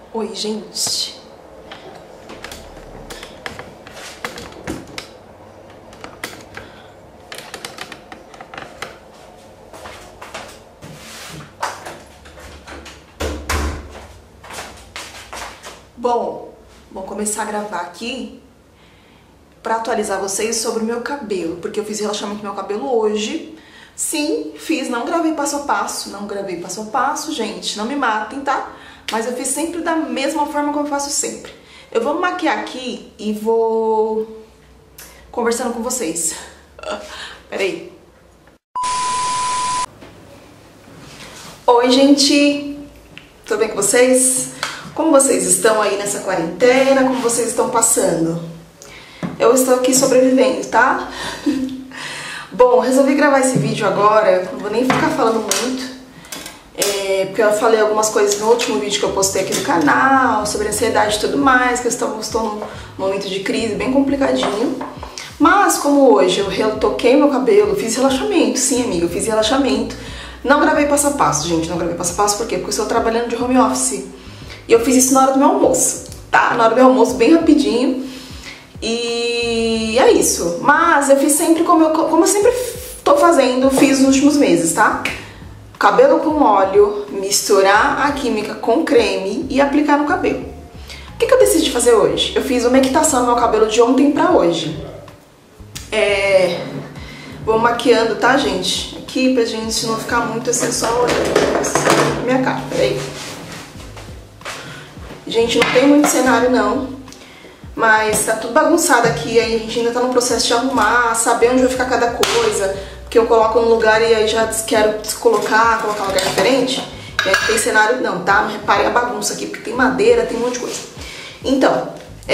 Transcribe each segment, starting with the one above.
Oi, gente. Bom, vou começar a gravar aqui pra atualizar vocês sobre o meu cabelo, porque eu fiz relaxamento do meu cabelo hoje. Sim, fiz, não gravei passo a passo, gente, não me matem, tá? Mas eu fiz sempre da mesma forma como eu faço sempre. Eu vou me maquiar aqui e vou conversando com vocês. Peraí. Oi, gente, tudo bem com vocês? Como vocês estão aí nessa quarentena? Como vocês estão passando? Eu estou aqui sobrevivendo, tá? Bom, resolvi gravar esse vídeo agora, não vou nem ficar falando muito, porque eu falei algumas coisas no último vídeo que eu postei aqui no canal, sobre ansiedade e tudo mais, que eu estou num momento de crise bem complicadinho. Mas como hoje eu retoquei meu cabelo, fiz relaxamento, sim amiga, eu fiz relaxamento. Não gravei passo a passo, gente, não gravei passo a passo, por quê? Porque eu estou trabalhando de home office. E eu fiz isso na hora do meu almoço, tá? Na hora do meu almoço, bem rapidinho. E é isso. Mas eu fiz sempre como eu sempre tô fazendo, fiz nos últimos meses, tá? Cabelo com óleo, misturar a química com creme e aplicar no cabelo. O que eu decidi fazer hoje? Eu fiz uma equitação no meu cabelo de ontem pra hoje. Vou maquiando, tá, gente? Aqui pra gente não ficar muito assim, só olhando minha cara, peraí. Gente, não tem muito cenário não, mas tá tudo bagunçado aqui, aí a gente ainda tá no processo de arrumar, saber onde vai ficar cada coisa, porque eu coloco num lugar e aí já quero colocar um lugar diferente, e aí não tem cenário não, tá? Não reparem a bagunça aqui, porque tem madeira, tem um monte de coisa. Então,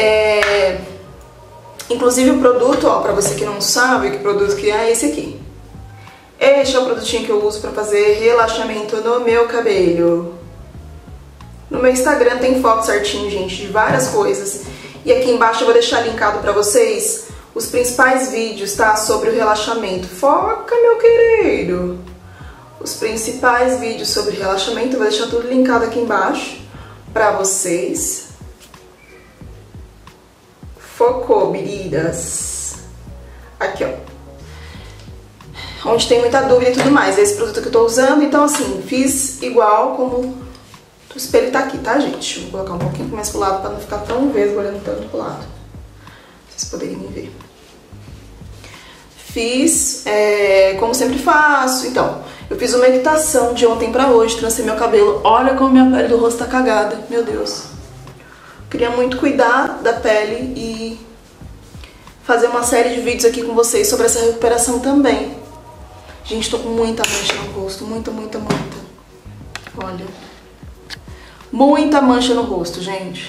inclusive o produto, ó, pra você que não sabe que produto que é esse aqui. Este é o produtinho que eu uso pra fazer relaxamento no meu cabelo. No meu Instagram tem foto certinho, gente, de várias coisas. E aqui embaixo eu vou deixar linkado pra vocês os principais vídeos, tá? Sobre o relaxamento. Foca, meu querido! Os principais vídeos sobre relaxamento, eu vou deixar tudo linkado aqui embaixo pra vocês. Focou, queridas. Aqui, ó. Onde tem muita dúvida e tudo mais. É esse produto que eu tô usando. Então, assim, fiz igual como... O espelho tá aqui, tá, gente? Vou colocar um pouquinho mais pro lado pra não ficar tão vesgo olhando tanto pro lado. Pra vocês poderem me ver. Fiz, como sempre faço. Então, eu fiz uma equitação de ontem pra hoje, transei meu cabelo. Olha como minha pele do rosto tá cagada, meu Deus. Queria muito cuidar da pele e fazer uma série de vídeos aqui com vocês sobre essa recuperação também. Gente, tô com muita mancha no rosto, muita. Olha. Muita mancha no rosto, gente.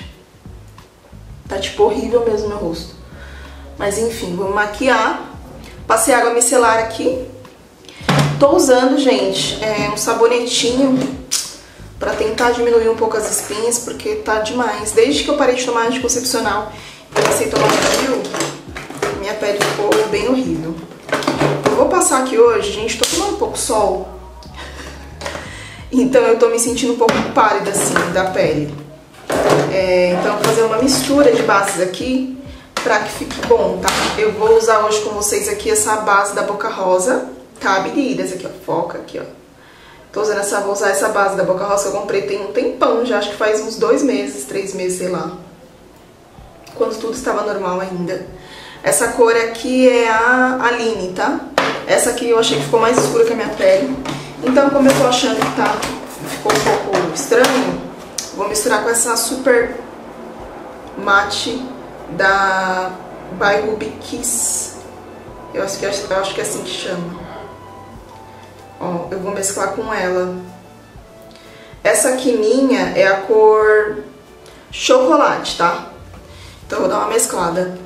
Tá tipo horrível mesmo meu rosto. Mas enfim, vou maquiar. Passei água micelar aqui. Tô usando, gente, um sabonetinho pra tentar diminuir um pouco as espinhas, porque tá demais. Desde que eu parei de tomar anticoncepcional e comecei a tomar fio, minha pele ficou bem horrível. Eu vou passar aqui hoje, gente, tô tomando um pouco sol. Então eu tô me sentindo um pouco pálida assim da pele. Então eu vou fazer uma mistura de bases aqui pra que fique bom, tá? Eu vou usar hoje com vocês aqui essa base da Boca Rosa, tá? Medidas aqui, ó, foca aqui, ó. Vou usar essa base da Boca Rosa que eu comprei tem um tempão já, acho que faz uns 2 meses, 3 meses, sei lá. Quando tudo estava normal ainda. Essa cor aqui é a Aline, tá? Essa aqui eu achei que ficou mais escura que a minha pele. Então, como eu tô achando que ficou um pouco estranho, vou misturar com essa Super Matte da By Ruby Kiss. Eu acho que é assim que chama. Ó, eu vou mesclar com ela. Essa aqui minha é a cor chocolate, tá? Então, eu vou dar uma mesclada.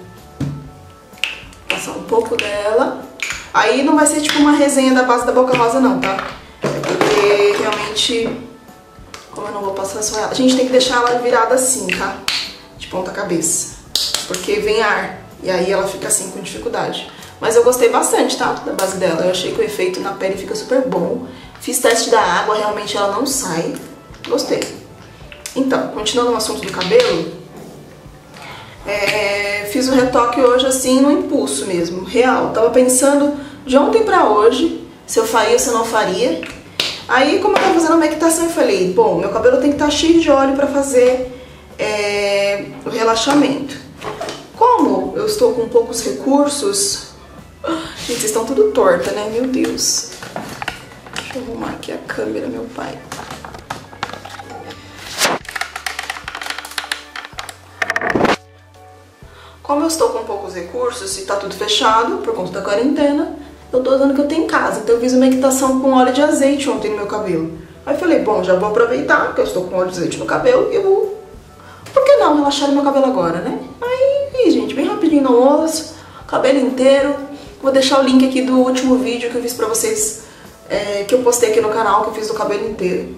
Passar um pouco dela. Aí não vai ser tipo uma resenha da base da Boca Rosa não, tá? Porque realmente, como eu não vou passar só ela, a gente tem que deixar ela virada assim, tá? De ponta cabeça. Porque vem ar e aí ela fica assim com dificuldade. Mas eu gostei bastante, tá? Da base dela. Eu achei que o efeito na pele fica super bom. Fiz teste da água, realmente ela não sai. Gostei. Então, continuando no assunto do cabelo, fiz o retoque hoje assim no impulso mesmo, real. Tava pensando de ontem pra hoje se eu faria ou se eu não faria. Aí, como eu tava fazendo a meditação, eu falei, bom, meu cabelo tem que estar cheio de óleo pra fazer o relaxamento. Como eu estou com poucos recursos... Gente, vocês estão tudo torta, né? Meu Deus. Deixa eu arrumar aqui a câmera, meu pai. Como eu estou com poucos recursos e tá tudo fechado por conta da quarentena, eu tô usando o que eu tenho em casa. Então eu fiz uma meditação com óleo de azeite ontem no meu cabelo. Aí eu falei, bom, já vou aproveitar que eu estou com óleo de azeite no cabelo e vou... Por que não relaxar meu cabelo agora, né? Aí, gente, bem rapidinho no almoço, cabelo inteiro. Vou deixar o link aqui do último vídeo que eu fiz pra vocês, que eu postei aqui no canal, que eu fiz do cabelo inteiro.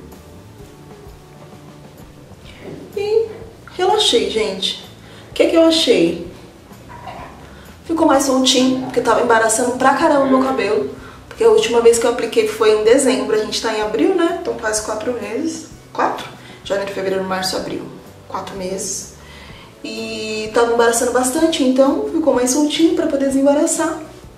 E relaxei, gente. O que eu achei? Ficou mais soltinho, porque tava embaraçando pra caramba o meu cabelo. Porque a última vez que eu apliquei foi em dezembro, a gente tá em abril, né? Então quase 4 meses. 4? Janeiro, fevereiro, março, abril. 4 meses. E tava embaraçando bastante, então ficou mais soltinho pra poder desembaraçar.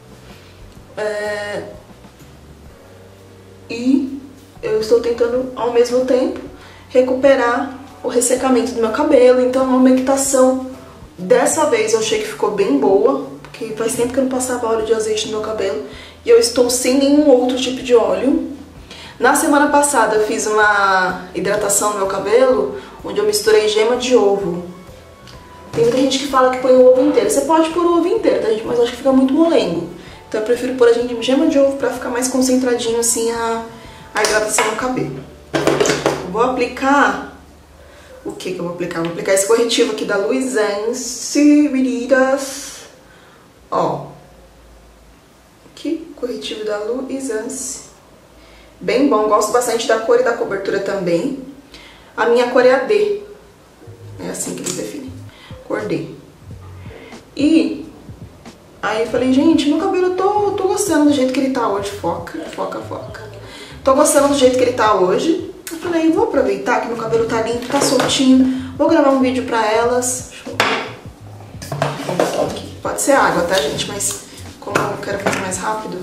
E eu estou tentando, ao mesmo tempo, recuperar o ressecamento do meu cabelo. Então a meditação, dessa vez eu achei que ficou bem boa, porque faz tempo que eu não passava óleo de azeite no meu cabelo. E eu estou sem nenhum outro tipo de óleo. Na semana passada eu fiz uma hidratação no meu cabelo, onde eu misturei gema de ovo. Tem muita gente que fala que põe o ovo inteiro. Você pode pôr o ovo inteiro, tá, gente? Mas eu acho que fica muito molengo. Então eu prefiro pôr a gema de ovo pra ficar mais concentradinho assim a hidratação no cabelo. Vou aplicar... O que eu vou aplicar? Vou aplicar esse corretivo aqui da Luisance Meninas. Ó. Aqui, corretivo da Luisance. Bem bom, gosto bastante da cor e da cobertura também. A minha cor é a D. É assim que eles definem. Cor D. E aí eu falei, gente, meu cabelo eu tô gostando do jeito que ele tá hoje. Foca. Tô gostando do jeito que ele tá hoje. Eu falei, vou aproveitar que meu cabelo tá limpo, tá soltinho. Vou gravar um vídeo pra elas. Deixa eu ver. Aqui. Pode ser água, tá, gente? Mas como eu quero fazer mais rápido...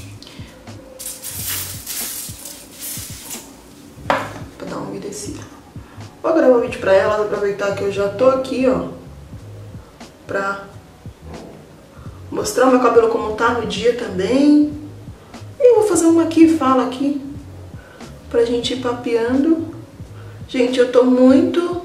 Pra dar uma umedecida. Vou gravar um vídeo pra elas, aproveitar que eu já tô aqui, ó. Pra mostrar o meu cabelo como tá no dia também. E vou fazer uma aqui, fala aqui, pra gente ir papeando. Gente, eu tô muito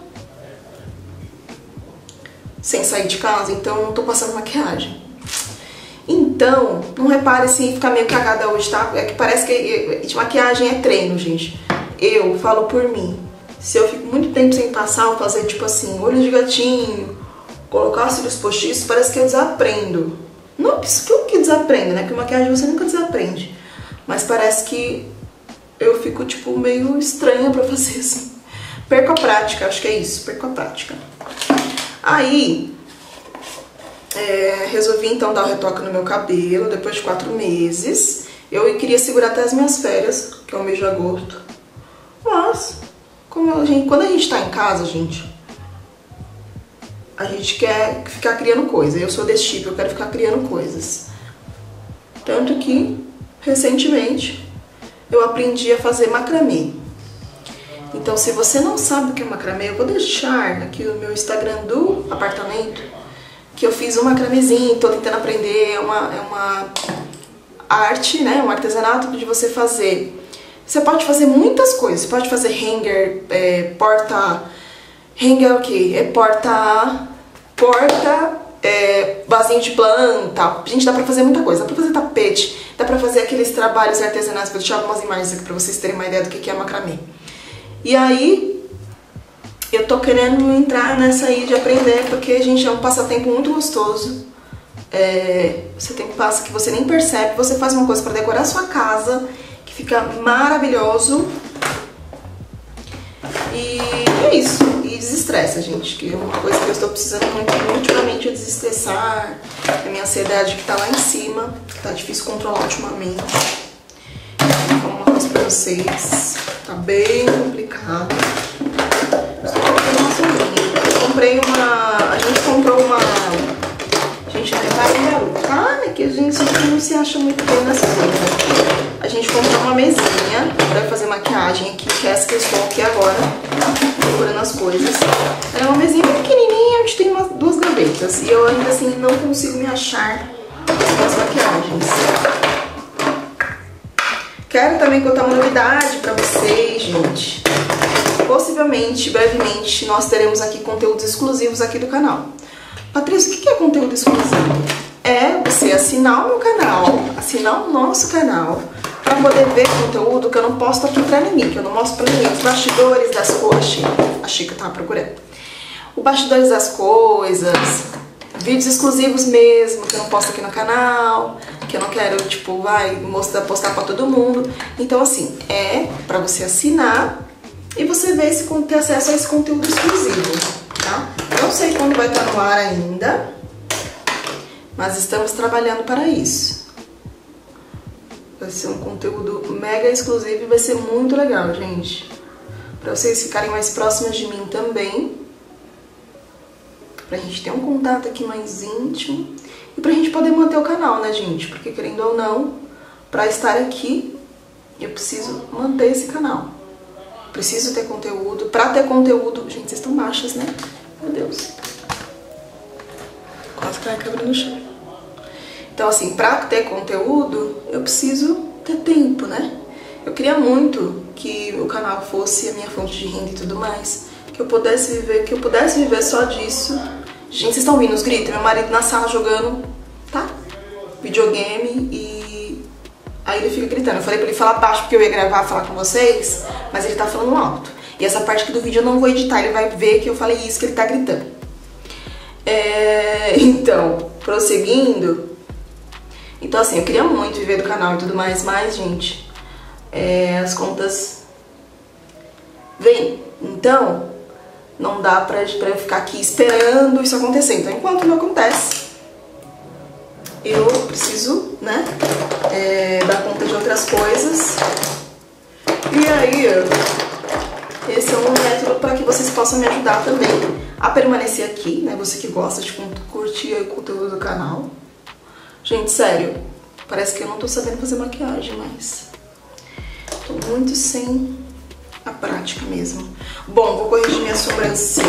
sem sair de casa, então eu não tô passando maquiagem. Então, não repare assim, ficar meio cagada hoje, tá? É que parece que maquiagem é treino, gente. Eu falo por mim. Se eu fico muito tempo sem passar, eu fazer tipo assim, olho de gatinho, colocar cílios postiços, parece que eu desaprendo. Não que desaprendo, né? Porque maquiagem você nunca desaprende. Mas parece que eu fico, tipo, meio estranha pra fazer assim. Perco a prática, acho que é isso, perco a prática. Aí, resolvi então dar o retoque no meu cabelo, depois de 4 meses. Eu queria segurar até as minhas férias, que é o mês de agosto. Mas, quando a gente tá em casa, a gente quer ficar criando coisa. Eu sou desse tipo, eu quero ficar criando coisas. Tanto que, recentemente, eu aprendi a fazer macramê. Então, se você não sabe o que é macramê, eu vou deixar aqui o meu Instagram do apartamento, que eu fiz um macramezinho, tô tentando aprender, é uma arte, né, um artesanato de você fazer. Você pode fazer muitas coisas, você pode fazer hanger, hanger é o quê? Vasinho de planta. Gente, dá pra fazer muita coisa, dá pra fazer tapete, dá pra fazer aqueles trabalhos artesanais. Vou deixar algumas imagens aqui pra vocês terem uma ideia do que é macramê. E aí, eu tô querendo entrar nessa aí de aprender, porque, gente, é um passatempo muito gostoso. Você tem um passo que você nem percebe, você faz uma coisa pra decorar a sua casa, que fica maravilhoso. E é isso. E desestressa, gente, que é uma coisa que eu estou precisando muito ultimamente, é desestressar. A minha ansiedade que tá lá em cima, que tá difícil controlar ultimamente. Vou falar uma coisa pra vocês, tá bem complicado. Estou comprei uma... A gente comprou uma... Gente, repara em garoto. Ah, que a gente sempre não se acha muito bem nas coisas. A gente comprou uma mesinha pra fazer maquiagem aqui, que é essa que eu estou aqui agora, procurando as coisas. É uma mesinha bem pequenininha, onde tem duas gavetas. E eu ainda assim não consigo me achar nas maquiagens. Quero também contar uma novidade pra vocês, gente. Possivelmente, brevemente, nós teremos aqui conteúdos exclusivos aqui do canal. Patrícia, o que é conteúdo exclusivo? É você assinar o meu canal, assinar o nosso canal, pra poder ver conteúdo que eu não posto aqui pra ninguém, que eu não mostro pra ninguém. Os bastidores das coisas, achei que eu tava procurando. Os bastidores das coisas, vídeos exclusivos mesmo, que eu não posto aqui no canal, que eu não quero, tipo, postar pra todo mundo. Então, assim, é pra você assinar e você ver ter acesso a esse conteúdo exclusivo, tá? Não sei quando vai estar no ar ainda, mas estamos trabalhando para isso. Vai ser um conteúdo mega exclusivo e vai ser muito legal, gente. Pra vocês ficarem mais próximas de mim também. Pra gente ter um contato aqui mais íntimo. E pra gente poder manter o canal, né, gente? Porque, querendo ou não, pra estar aqui, eu preciso manter esse canal. Preciso ter conteúdo. Pra ter conteúdo... Gente, vocês estão baixas, né? Meu Deus. Quase cai a câmera no chão. Então, assim, pra ter conteúdo, eu preciso ter tempo, né? Eu queria muito que o canal fosse a minha fonte de renda e tudo mais. Que eu pudesse viver só disso. Gente, vocês estão ouvindo os gritos? Meu marido na sala jogando, tá? Videogame e... Aí ele fica gritando. Eu falei pra ele falar baixo porque eu ia falar com vocês, mas ele tá falando alto. E essa parte aqui do vídeo eu não vou editar, ele vai ver que eu falei isso, que ele tá gritando. Então, prosseguindo. Então, assim, eu queria muito viver do canal e tudo mais, mas, gente, as contas vêm. Então, não dá pra eu ficar aqui esperando isso acontecer. Então, enquanto não acontece, eu preciso, né, dar conta de outras coisas. E aí, esse é um método para que vocês possam me ajudar também a permanecer aqui, né? Você que gosta de curtir o conteúdo do canal. Gente, sério, parece que eu não tô sabendo fazer maquiagem, mas tô muito sem a prática mesmo. Bom, vou corrigir minha sobrancelha.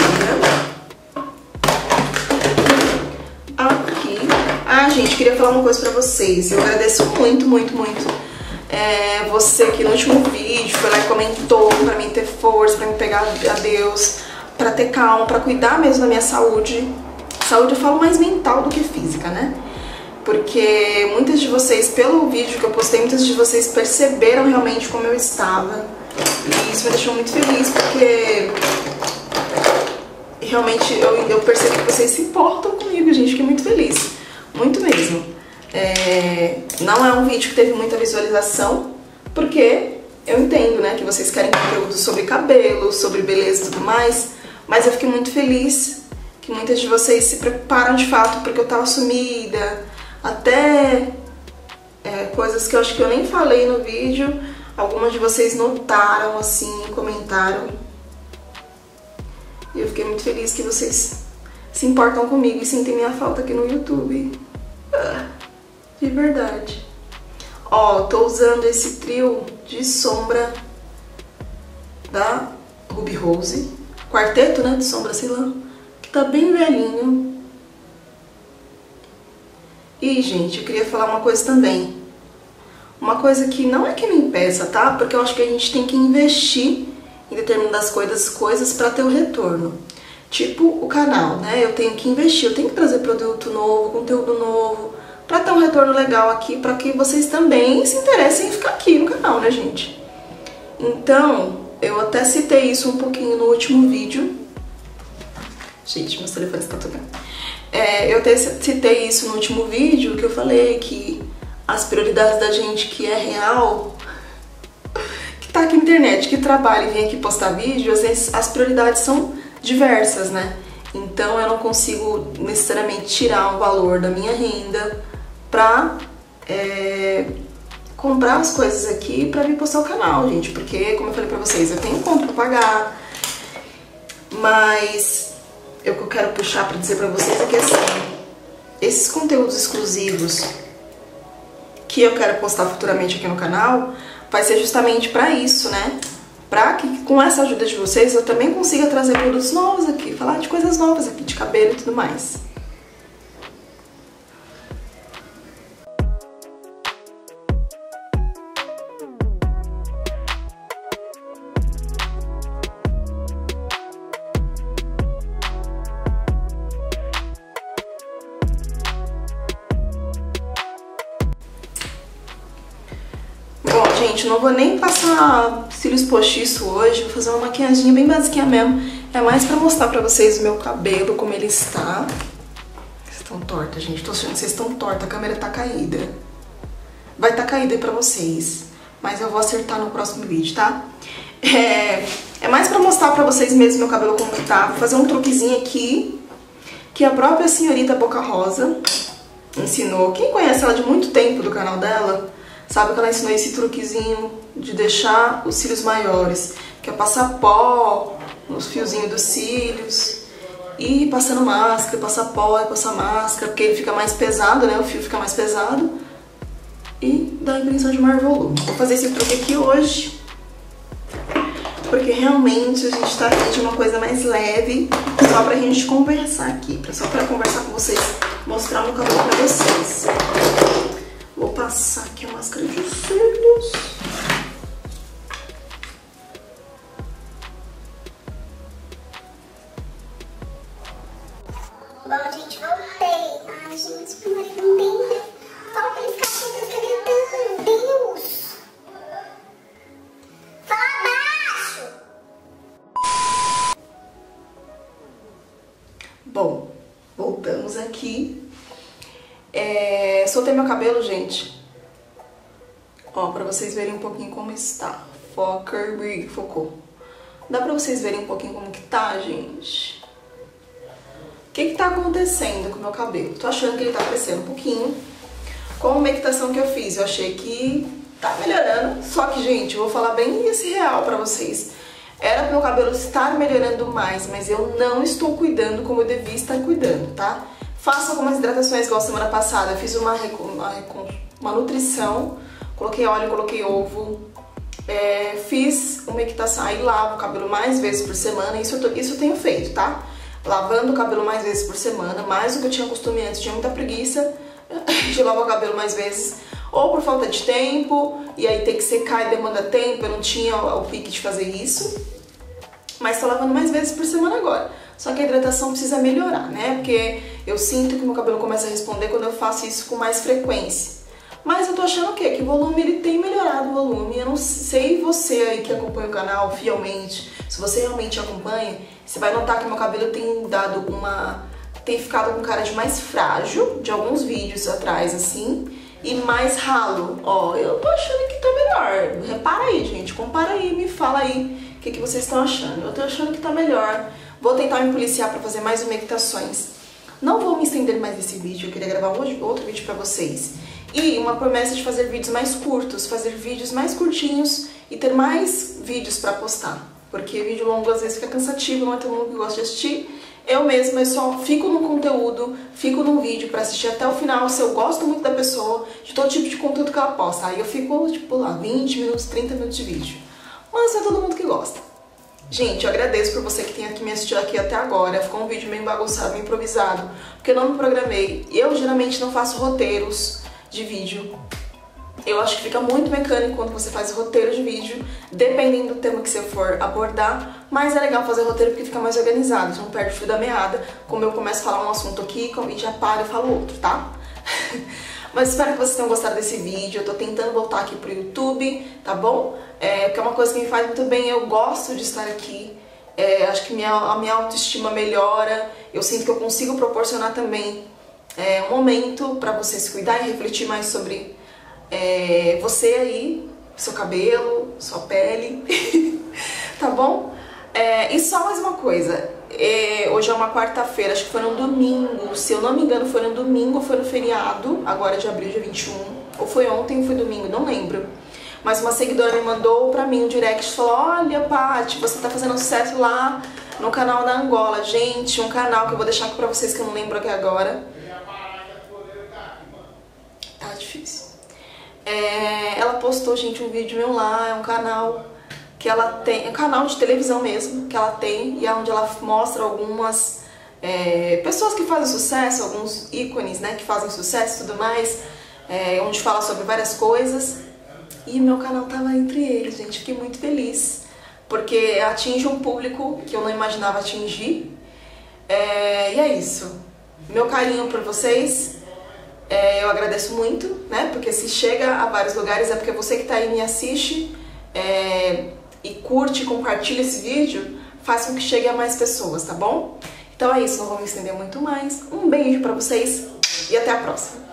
Aqui. Ah, gente, queria falar uma coisa pra vocês. Eu agradeço muito, muito, muito você que no último vídeo foi lá e comentou pra mim ter força, pra me pegar a Deus, pra ter calma, pra cuidar mesmo da minha saúde. Saúde eu falo mais mental do que física, né? Porque muitas de vocês, pelo vídeo que eu postei, muitas de vocês perceberam realmente como eu estava. E isso me deixou muito feliz, porque realmente eu percebi que vocês se importam comigo, gente. Fiquei muito feliz. Muito mesmo. Não é um vídeo que teve muita visualização, porque eu entendo, né, que vocês querem conteúdo sobre cabelo, sobre beleza e tudo mais, mas eu fiquei muito feliz que muitas de vocês se preocuparam de fato porque eu tava sumida, até coisas que eu acho que eu nem falei no vídeo, algumas de vocês notaram, assim, comentaram, e eu fiquei muito feliz que vocês se importam comigo e sentem minha falta aqui no YouTube. De verdade. Ó, tô usando esse trio de sombra da Ruby Rose. Quarteto, né, de sombra, sei lá. Que tá bem velhinho. E, gente, eu queria falar uma coisa também. Uma coisa que não é que me impeça, tá? Porque eu acho que a gente tem que investir em determinadas coisas pra ter o retorno. Tipo o canal, né? Eu tenho que investir, eu tenho que trazer produto novo, conteúdo novo, pra ter um retorno legal aqui, pra que vocês também se interessem em ficar aqui no canal, né, gente? Então, eu até citei isso um pouquinho no último vídeo. Gente, meus telefones estão tocando. Eu até citei isso no último vídeo, que eu falei que as prioridades da gente que é real, que tá aqui na internet, que trabalha e vem aqui postar vídeo, às vezes as prioridades são diversas, né? Então eu não consigo necessariamente tirar um valor da minha renda pra comprar as coisas aqui pra vir postar o canal, gente. Porque, como eu falei pra vocês, eu tenho conta pra pagar, mas o que eu quero puxar pra dizer pra vocês é que assim, esses conteúdos exclusivos que eu quero postar futuramente aqui no canal vai ser justamente pra isso, né? Pra que com essa ajuda de vocês eu também consiga trazer produtos novos aqui, falar de coisas novas aqui, de cabelo e tudo mais. Bom, gente, não vou nem passar cílios postiços hoje, vou fazer uma maquiagem bem basiquinha mesmo. É mais pra mostrar pra vocês o meu cabelo, como ele está. Vocês estão tortas, gente, tô achando que vocês estão tortas, a câmera tá caída. Vai estar caída aí pra vocês, mas eu vou acertar no próximo vídeo, tá? É mais pra mostrar pra vocês mesmo meu cabelo como tá. Vou fazer um truquezinho aqui, que a própria senhorita Boca Rosa ensinou. Quem conhece ela de muito tempo do canal dela, sabe que ela ensinou esse truquezinho de deixar os cílios maiores, que é passar pó nos fiozinhos dos cílios e passando máscara, passar pó e passar máscara, porque ele fica mais pesado, né? O fio fica mais pesado e dá a impressão de maior volume. Vou fazer esse truque aqui hoje, porque realmente a gente tá aqui de uma coisa mais leve, só pra gente conversar aqui, só pra conversar com vocês, mostrar o meu cabelo pra vocês. Vou passar aqui a máscara de cílios. Bom, gente, voltei. Ai, gente, meu marido não tem. Fala pra ele ficar aqui gritando. Deus! Fala baixo! Bom, voltamos aqui. Soltei meu cabelo, gente. Ó, pra vocês verem um pouquinho como está. Foca, focou. Dá pra vocês verem um pouquinho como que tá, gente? O que tá acontecendo com o meu cabelo? Tô achando que ele tá crescendo um pouquinho. Com a umectação que eu fiz, eu achei que tá melhorando. Só que, gente, eu vou falar bem esse real pra vocês. Era pro meu cabelo estar melhorando mais, mas eu não estou cuidando como eu devia estar cuidando, tá? Faço algumas hidratações, igual semana passada. Eu fiz uma nutrição, coloquei óleo, coloquei ovo, fiz uma equitação, aí lavo o cabelo mais vezes por semana. Isso eu tenho feito, tá? Lavando o cabelo mais vezes por semana, mais do que eu tinha costume antes. Tinha muita preguiça de lavar o cabelo mais vezes, ou por falta de tempo, e aí tem que secar e demanda tempo. Eu não tinha o pique de fazer isso, mas tô lavando mais vezes por semana agora. Só que a hidratação precisa melhorar, né? Porque eu sinto que meu cabelo começa a responder quando eu faço isso com mais frequência. Mas eu tô achando o quê? Que o volume, ele tem melhorado o volume. Eu não sei você aí que acompanha o canal fielmente, se você realmente acompanha, você vai notar que meu cabelo tem dado tem ficado com cara de mais frágil, de alguns vídeos atrás, assim, e mais ralo. Ó, eu tô achando que tá melhor. Repara aí, gente, compara aí, me fala aí o que vocês estão achando. Eu tô achando que tá melhor. Vou tentar me policiar pra fazer mais umectações. Não vou me estender mais nesse vídeo, eu queria gravar outro vídeo pra vocês. E uma promessa de fazer vídeos mais curtos, fazer vídeos mais curtinhos e ter mais vídeos pra postar. Porque vídeo longo às vezes fica cansativo, não é todo mundo que gosta de assistir. Eu mesma, eu só fico no conteúdo, fico no vídeo pra assistir até o final, se eu gosto muito da pessoa, de todo tipo de conteúdo que ela posta. Aí eu fico, tipo, lá, 20 minutos, 30 minutos de vídeo. Mas não é todo mundo que gosta. Gente, eu agradeço por você que tem aqui me assistido aqui até agora. Ficou um vídeo meio bagunçado, meio improvisado, porque eu não me programei. Eu geralmente não faço roteiros de vídeo. Eu acho que fica muito mecânico quando você faz roteiro de vídeo, dependendo do tema que você for abordar, mas é legal fazer roteiro porque fica mais organizado, você não perde o fio da meada, como eu começo a falar um assunto aqui e já paro e falo outro, tá? Mas espero que vocês tenham gostado desse vídeo, eu tô tentando voltar aqui pro YouTube, tá bom? Porque é uma coisa que me faz muito bem, eu gosto de estar aqui, acho que a minha autoestima melhora, eu sinto que eu consigo proporcionar também um momento pra você se cuidar e refletir mais sobre você aí, seu cabelo, sua pele, tá bom? E só mais uma coisa, hoje é uma quarta-feira, acho que foi no domingo, se eu não me engano foi no domingo, foi no feriado, agora de abril, dia 21, ou foi ontem ou foi domingo, não lembro. Mas uma seguidora me mandou pra mim um direct e falou: olha, Paty, você tá fazendo sucesso lá no canal da Angola. Gente, um canal que eu vou deixar aqui pra vocês que eu não lembro aqui agora. Tá difícil. Ela postou, gente, um vídeo meu lá, é um canal que ela tem, é um canal de televisão mesmo, que ela tem, e é onde ela mostra algumas pessoas que fazem sucesso, alguns ícones, né, que fazem sucesso e tudo mais, onde fala sobre várias coisas, e meu canal tava entre eles, gente, fiquei muito feliz, porque atinge um público que eu não imaginava atingir, e é isso, meu carinho por vocês. Eu agradeço muito, né? Porque se chega a vários lugares é porque você que tá aí me assiste e curte e compartilha esse vídeo, faz com que chegue a mais pessoas, tá bom? Então é isso, não vou me estender muito mais. Um beijo pra vocês e até a próxima!